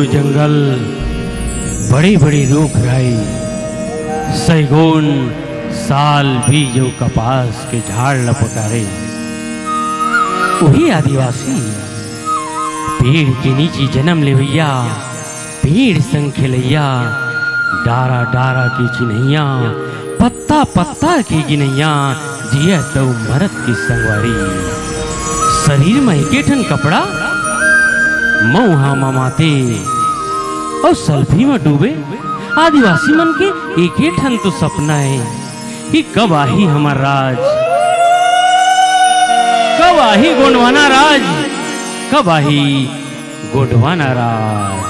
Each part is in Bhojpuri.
जंगल बड़ी बड़ी रूख राई सैगुन साल बीजो कपास के झाड़ लपकारे। वही आदिवासी पेड़ के नीचे जन्म लेवैया, पेड़ संग खेलैया, डारा डारा की चिन्हैया, पत्ता पत्ता की गिनैया, जिया तो मरद की संगवारी। शरीर में एके ठन कपड़ा, मऊहा मामाते और सल्फी में डूबे। आदिवासी मन के एके ठन तो सपना है कि कब आही हमार राज, कब आही गोंडवाना राज, कब आही गोंडवाना राज।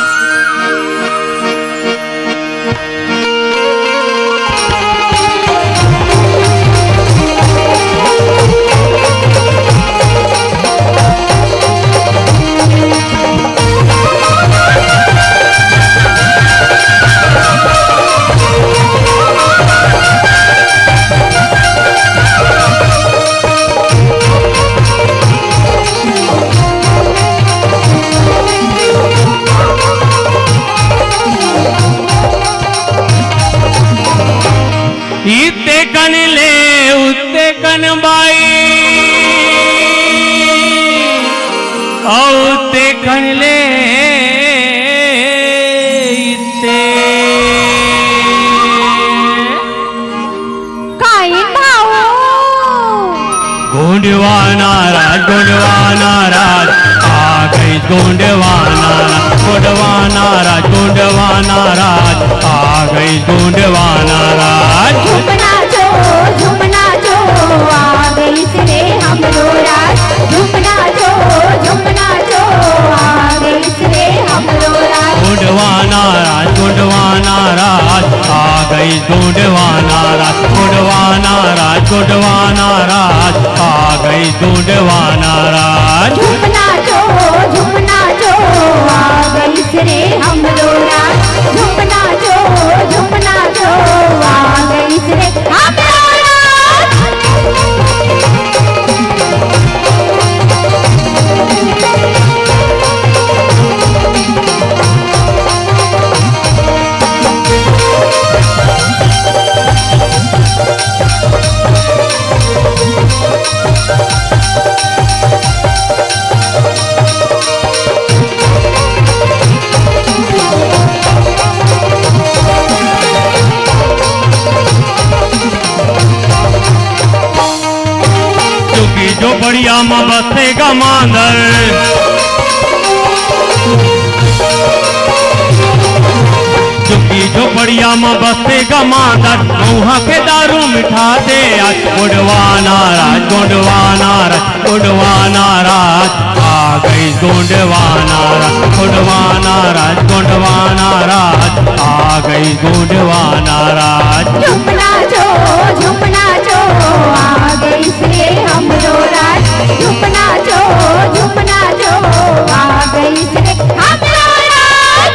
इते कन ले उते कन बाई, और उते कन ले इते काई भाऊ गोंडवाना राज, गोंडवाना राज आ गई, गोंडवाना राज, गोंडवाना राज, गोंडवाना राज आ गई, गोंडवाना राज। झुमना जो आ गई से हमरो राज, झुमना जो आ गई से हमरो राज। गोंडवाना राज, गोंडवाना राज आ गई, गोंडवाना राज, गोंडवाना राज, गोंडवाना राज आ गई, गोंडवाना राज। झुमना जो आ गई से हमरो राज, झुमना जो आ गई से हमरो राज। जो बढ़िया माँ बसेगा मांदर, चुकी जो बढ़िया माँ बसेगा मांदर, वहाँ के दारू मिठा दे आज। गोंडवाना राज, गोंडवाना राज, गोंडवाना राज आ गई, गोंडवाना राज, गोंडवाना राज, गोंडवाना राज आ गई, गोंडवाना राज। झुमना जो आ गई से हमरो राज, झुमना जो आ गई से हमरो राज।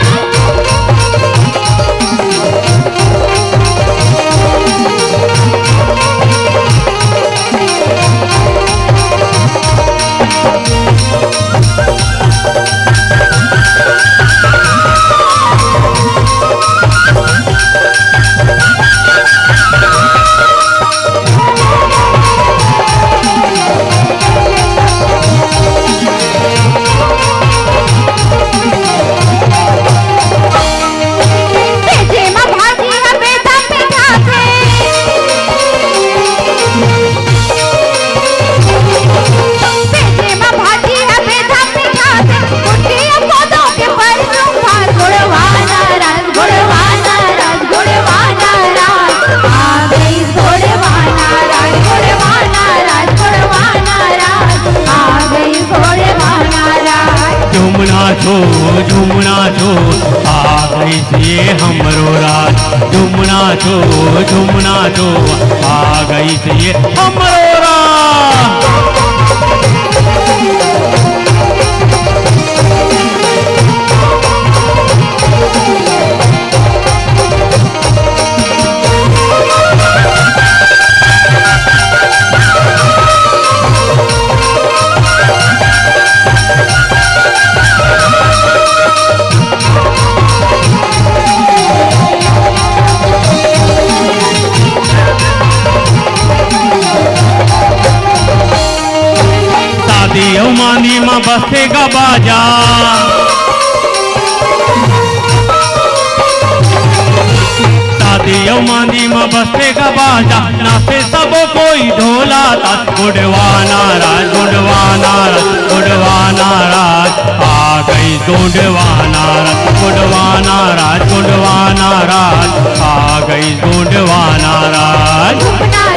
झुमना छो आ गई से हमरो राज, झुमना छो आ गई से हमरो राज। मांदी में बसेगा बाजा, शादी मांदी में बसेगा बाजा, नाचे सब कोई ढोला था। गुडवा नाराज गुडवा नाराज गुडवा नाराज, आ गई गुडवा नाराज गुडवा नाराज गुडवा नाराज, आ गई गुडवा नाराज।